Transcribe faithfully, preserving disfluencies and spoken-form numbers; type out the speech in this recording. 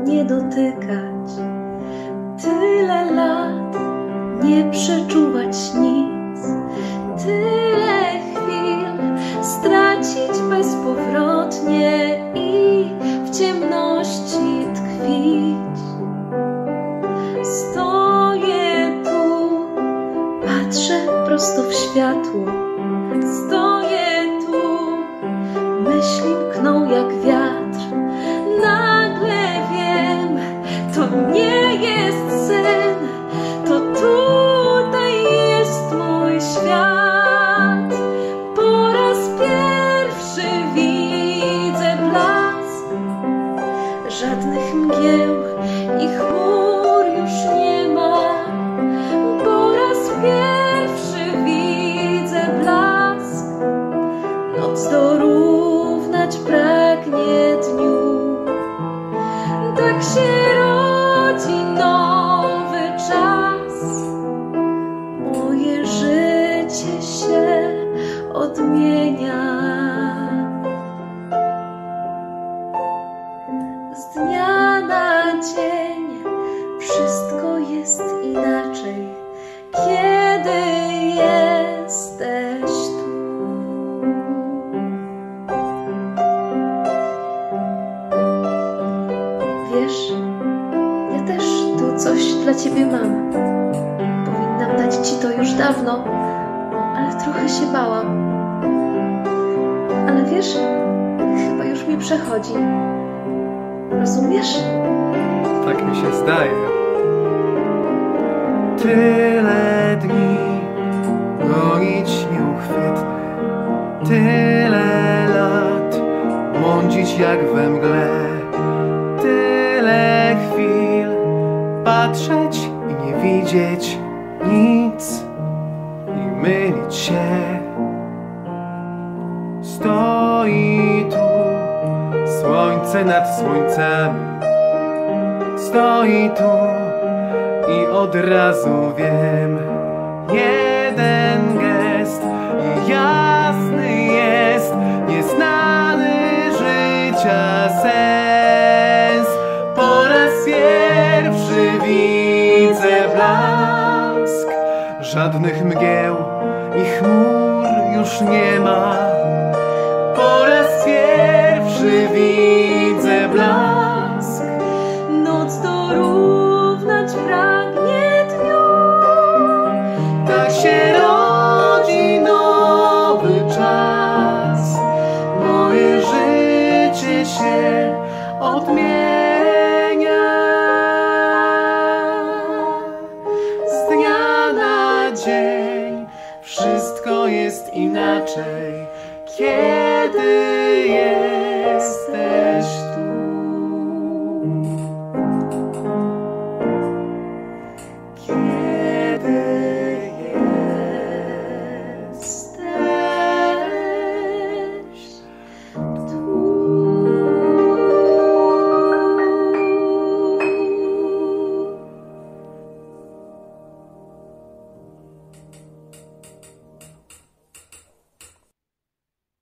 nie dotykać, tyle lat nie przeczuwać nic, tyle chwil stracić bezpowrotnie i w ciemności tkwić. Stoję tu, patrzę prosto w światło, stoję tu, myśli mkną jak wiatr. Nagle wiem, to nie jest sen, to tutaj jest mój świat. Po raz pierwszy widzę blask, żadnych mgieł i chmur już nie ma. Po raz pierwszy widzę blask, noc dorównać pragnie dniu. Tak się rodzi nowy czas, moje życie się odmienia. Z dnia na dzień wszystko jest inaczej, kiedy jesteś tu. Wiesz, ja też tu coś dla ciebie mam. Powinnam dać ci to już dawno, ale trochę się bałam. Ale wiesz, chyba już mi przechodzi. Rozumiesz? Tak mi się zdaje. Tyle dni gonić nieuchwytne, tyle lat błądzić jak we mgle, tyle chwil patrzeć i nie widzieć nic i mylić się. Stoi tu słońce nad słońcami, stoi tu i od razu wiem, jeden gest i jasny jest nieznany życia sens. Po raz pierwszy widzę blask, żadnych mgieł i chmur już nie ma. Po raz pierwszy widzę blask, noc dorównać pragnie dniu. Tak się rodzi nowy czas, moje życie się odmienia.